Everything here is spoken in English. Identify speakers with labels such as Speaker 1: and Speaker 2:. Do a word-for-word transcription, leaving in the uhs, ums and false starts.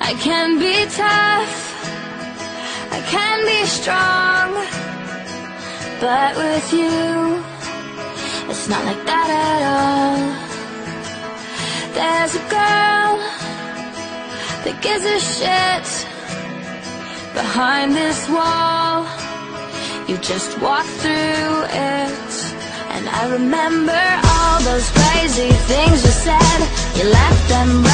Speaker 1: I can be tough, I can be strong, but with you, it's not like that at all. There's a girl that gives a shit behind this wall. You just walk through it, and I remember all those crazy things you said. You left them